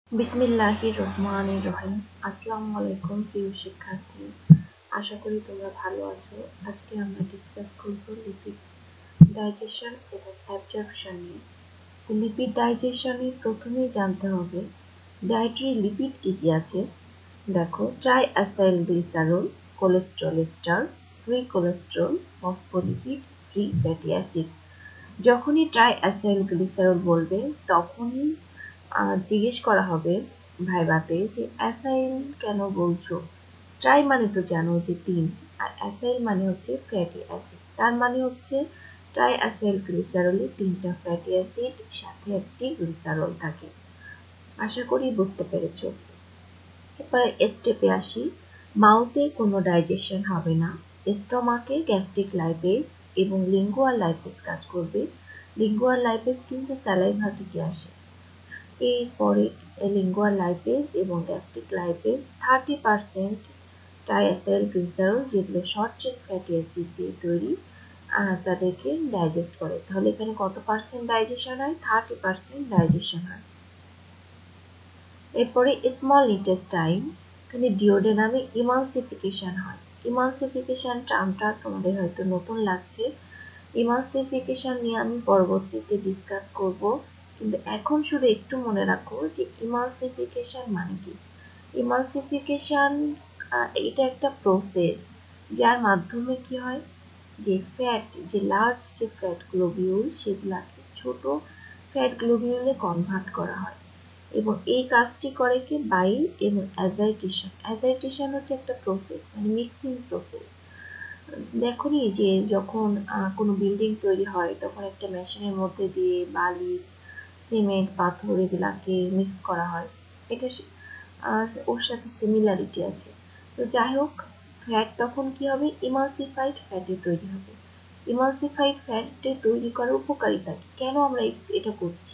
বিসমিল্লাহির রহমানির রহিম। আসসালামু আলাইকুম প্রিয় শিক্ষার্থী, আশা করি তোমরা ভালো আছো। আজকে আমরা ডিসকাস করব লিপিড ডাইজেশন এবং অ্যাবজর্পশন নিয়ে। লিপিড ডাইজেশনে প্রথমেই জানতে হবে ডায়েটারি লিপিড কি কি আছে। দেখো, tri acyl glycerol, cholesterol ester, free cholesterol, phospholipid, free fatty acid. যখনই ট্রাই অ্যাসাইল গ্লিসারল বলবে তখনই জিজ্ঞেস করা হবে ভাইভাতে যে অ্যাসাইল কেন বলছো। ট্রাই মানে তো জানো যে তিন, আর অ্যাসাইল মানে হচ্ছে ফ্যাটি অ্যাসিড। তার মানে হচ্ছে ট্রাই অ্যাসাইল গ্লিসারলে তিনটা ফ্যাটি অ্যাসিড সাথে একটি গ্লিসারল থাকে। আশা করি বুঝতে পেরেছো। এবার স্টেপে আসি। মাউথে কোনো ডাইজেশন হবে না, স্টমাকে গ্যাস্ট্রিক লাইপেজ এবং লিঙ্গুয়াল লাইপেজ কাজ করবে। লিঙ্গুয়াল লাইপেজ কিন্তু স্যালাইভা থেকে আসে। এরপরে লিঙ্গুয়াল লাইপেজ এবং গ্যাস্ট্রিক লাইপেজ 30% ট্রাইঅ্যাসাইল গ্লিসারল, যেগুলো শর্ট চেইন ফ্যাটি অ্যাসিড দিয়ে তৈরি, তাদেরকে ডাইজেস্ট করে। তাহলে এখানে কত পার্সেন্ট ডাইজেশন হয়? 30% ডাইজেশন হয়। এরপরে স্মল ইন্টেস্টাইন, এখানে ডিওডেনামে ইমালসিফিকেশন হয়। ইমালসিফিকেশন টার্মটা তোমাদের হয়তো নতুন লাগছে। ইমালসিফিকেশন নিয়ে আমি পরবর্তীতে ডিসকাস করব, কিন্তু এখন শুধু একটু মনে রাখো যে ইমালসিফিকেশন মানে কি। ইমালসিফিকেশন এটা একটা প্রসেস যার মাধ্যমে কি হয়, যে ফ্যাট, যে লার্জ যে ফ্যাট গ্লোবিউল সেগুলাকে ছোট ফ্যাট গ্লোবিউলে কনভার্ট করা হয়। এবং এই কাজটি করে কি বাইল এবং অ্যাজাইটেশন। অ্যাজাইটেশন হচ্ছে একটা প্রসেস, মানে মিক্সিং প্রসেস। দেখোনি যে যখন কোনো বিল্ডিং তৈরি হয় তখন একটা মেশিনের মধ্যে দিয়ে বালি, সিমেন্ট, পাথর এগুলাকে মিক্স করা হয়। এটা ওর সাথে সিমিলারিটি আছে। তো যাই হোক, ফ্যাট তখন কি হবে, ইমালসিফাইড ফ্যাটে তৈরি হবে। ইমালসিফাইড ফ্যাটে তৈরি করার উপকারিতা কি, কেন আমরা এটা করছি।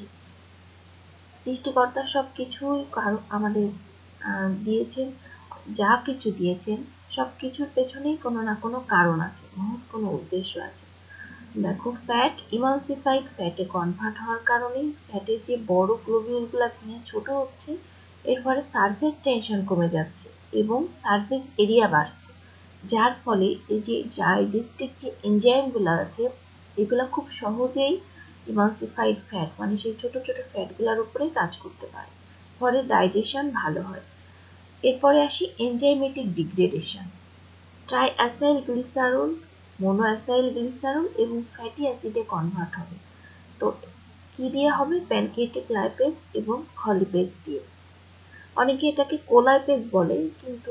সৃষ্টিকর্তা সব কিছুই আমাদের দিয়েছেন, যা কিছু দিয়েছেন সব কিছুর পেছনেই কোনো না কোনো কারণ আছে, মহৎ কোনো উদ্দেশ্য আছে। দেখো, ফ্যাট ইমালসিফাইড ফ্যাটে কনভার্ট হওয়ার কারণে ফ্যাটের যে বড় গ্লোবিউলগুলো ভেঙে ছোট হচ্ছে, এর ফলে সারফেস টেনশন কমে যাচ্ছে এবং সারফেস এরিয়া বাড়ছে। যার ফলে এই যে ডাইজেস্টিভ যে এনজাইমগুলো আছে এগুলো খুব সহজেই ইমালসিফাইড ফ্যাট, মানে সেই ছোট ছোট ফ্যাটগুলোর উপরে কাজ করতে পারে, ফলে ডাইজেশন ভালো হয়। এরপরে আসি এনজাইমেটিক ডিগ্রেডেশন। ট্রাইঅ্যাসাইল গ্লিসারল মোনোঅ্যাসাইল গ্লিসারল এবং ফ্যাটি অ্যাসিডে কনভার্ট হবে। তো কি দিয়ে হবে? প্যানকেটিক লাইপেজ এবং খলিপেজ দিয়ে। অনেকে এটাকে কোলাইপেজ বলে, কিন্তু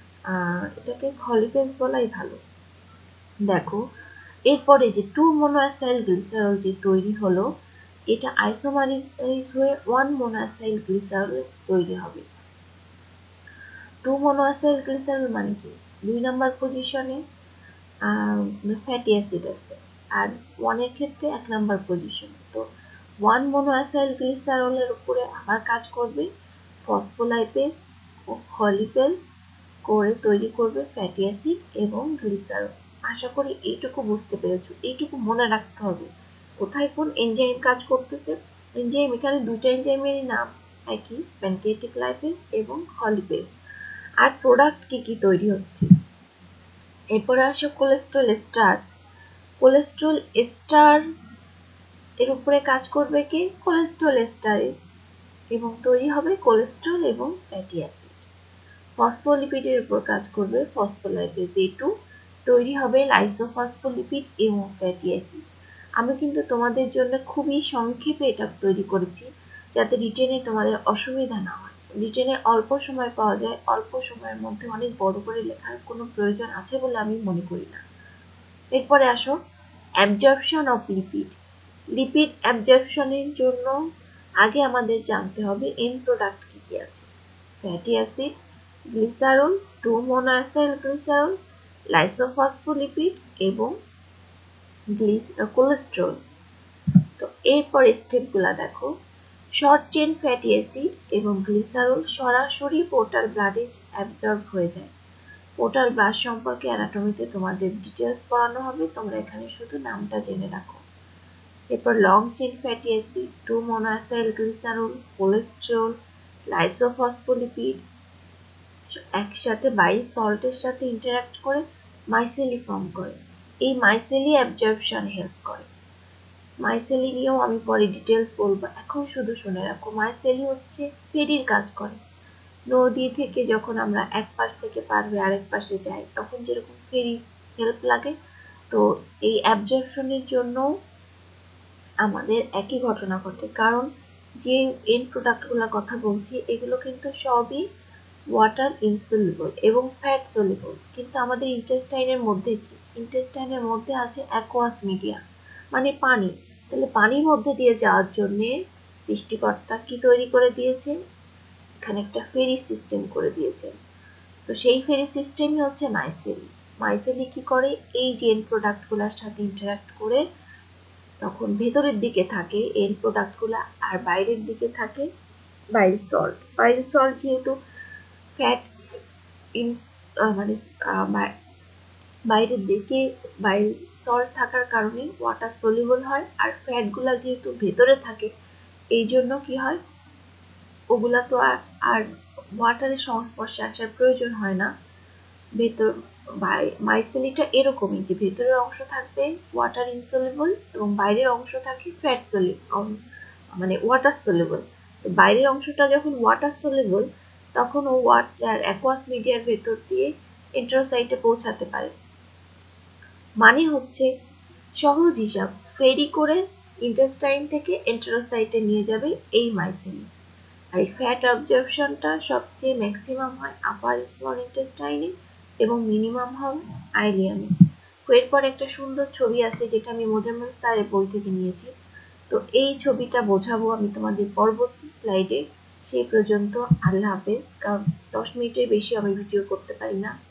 এটাকে খলিপেজ বলাই ভালো। দেখো, এরপরে যে 2 মোনোঅ্যাসাইল গ্লিসারল যে তৈরি হলো, এটা আইসোমারাইজ হয়ে 1 মোনোঅ্যাসাইল গ্লিসারল তৈরি হবে। 2 মোনোঅ্যাসাইল গ্লিসারল মানে কি, 2 নাম্বার পজিশনে ফ্যাটি অ্যাসিড আছে, আর 1 এর ক্ষেত্রে 1 নাম্বার পজিশন। তো 1 মোনোঅ্যাসাইল গ্লিসারলের উপরে আবার কাজ করবে ফসফোলাইপেজ ও খলিপেজ করে তৈরি করবে ফ্যাটি অ্যাসিড এবং গ্লিসারল। আশা করি এইটুকু বুঝতে পেরেছো। এইটুকু মনে রাখতে হবে কোথায় কোন এনজাইম কাজ করতেছে। এনজাইম, এখানে দুটো এনজাইমেরই নাম একই, প্যানকেটিক লাইপেজ এবং খলিপেজ। আর প্রোডাক্ট কি কি তৈরি হচ্ছে। এরপরে আসো কোলেস্ট্রল এস্টার। কোলেস্ট্রল এস্টার এর উপরে কাজ করবে কি, কোলেস্ট্রল এস্টারেজ, এবং তৈরি হবে কোলেস্ট্রল এবং ফ্যাটি অ্যাসিড। ফসফোলিপিডের উপর কাজ করবে ফসফোলাইপেজ A2, তৈরি হবে লাইসোফসফোলিপিড এবং ফ্যাটি অ্যাসিড। আমি কিন্তু তোমাদের জন্য খুবই সংক্ষেপে এটা তৈরি করেছি, যাতে রিটেনে তোমাদের অসুবিধা না হয়। রিটেনে অল্প সময় পাওয়া যায়, অল্প সময়ের মধ্যে অনেক বড় করে লেখার কোনো প্রয়োজন আছে বলে আমি মনে করি না। এরপরে আসো অ্যাবজর্পশন অফ লিপিড। লিপিড অ্যাবজর্পশনের জন্য আগে আমাদের জানতে হবে এন্ড প্রোডাক্ট কি কি আছে। Fatty acid, glycerol, 2 monoacyl glycerol, lysophospholipid এবং কোলেস্ট্রল। তো এরপর স্টেপগুলা দেখো। শর্ট চেইন ফ্যাটি অ্যাসিড এবং গ্লিসারল সরাসরি পোর্টাল ব্লাডে অ্যাবজর্ব হয়ে যায়। পোর্টাল ব্লাড সম্পর্কে অ্যানাটমিতে তোমাদের ডিটেলস পড়ানো হবে, তোমরা এখানে শুধু নামটা জেনে রাখো। এরপর long chain fatty acid, 2 monoacyl glycerol, cholesterol, lysophospholipid একসাথে বাইল সল্টের সাথে ইন্টারঅ্যাক্ট করে মাইসেলি ফর্ম করে। এই মাইসেলি অ্যাবজর্পশন হেল্প করে। মাইসেলি নিয়েও আমি পরে ডিটেলস বলবো, এখন শুধু শুনে রাখো। মাইসেলি হচ্ছে ফেরির কাজ করে। নদী থেকে যখন আমরা এক পাশ থেকে পার হয়ে আরেক পাশে যাই, তখন যেরকম ফেরি হেল্প লাগে, তো এই অ্যাবজর্পশনের জন্য আমাদের একই ঘটনা ঘটে। কারণ যে এন্ড প্রোডাক্টগুলোর কথা বলছি, এগুলো কিন্তু সবই ওয়াটার ইনসলুবল এবং ফ্যাট সলুবল। কিন্তু আমাদের ইন্টেস্টাইনের মধ্যে কি? ইন্টেস্টাইনের মধ্যে আছে অ্যাকোয়াস মিডিয়া, মানে পানি। তাহলে পানির মধ্যে দিয়ে যাওয়ার জন্য সৃষ্টিকর্তা কি তৈরি করে দিয়েছে? এখানে একটা ফেরি সিস্টেম করে দিয়েছে। তো সেই ফেরি সিস্টেমই হচ্ছে মাইসেলি। মাইসেলি কি করে? এই যে এন্ড প্রোডাক্টগুলোর সাথে ইন্টারঅ্যাক্ট করে তখন ভেতরের দিকে থাকে এন্ড প্রোডাক্টগুলা, আর বাইরের দিকে থাকে বাইল সল্ট। বাইল সল্ট যেহেতু ফ্যাট মানে বাইরের দিকে বাইল সল্ট থাকার কারণে ওয়াটার সলিউবল হয়, আর ফ্যাটগুলা যেহেতু ভেতরে থাকে, এই জন্য কি হয়, ওগুলা তো আর ওয়াটারের সংস্পর্শে আসার প্রয়োজন হয় না। ভেতর মাইসেলিটা এরকমই যে ভেতরের অংশ থাকবে ওয়াটার ইনসলুবল এবং বাইরের অংশ থাকে ফ্যাট সলিউবল, মানে ওয়াটার সলিউবল। বাইরের অংশটা যখন ওয়াটার সলিউবল, তখন ও ওয়াটার অ্যাকোয়াস মিডিয়ার ভেতর দিয়ে এন্টেরোসাইটে পৌঁছাতে পারে। মানে হচ্ছে সহজ হিসাব, ফেরি করে ইন্টেস্টাইন থেকে এন্টেরোসাইটে নিয়ে যাবে এই মাইসেলি। আর এই ফ্যাট অবজর্পশনটা সবচেয়ে ম্যাক্সিমাম হয় আপার স্মল ইন্টেস্টাইনে এবং মিনিমাম হয় আইলিয়ামে। এরপর একটা সুন্দর ছবি আছে যেটা আমি মোজাম্মেল স্যারের বই থেকে নিয়েছি। তো এই ছবিটা বোঝাবো আমি তোমাদের পরবর্তী স্লাইডে। সেই পর্যন্ত আল্লাহ হাফেজ। কারণ 10 মিনিটের বেশি আমি ভিডিও করতে পারি না।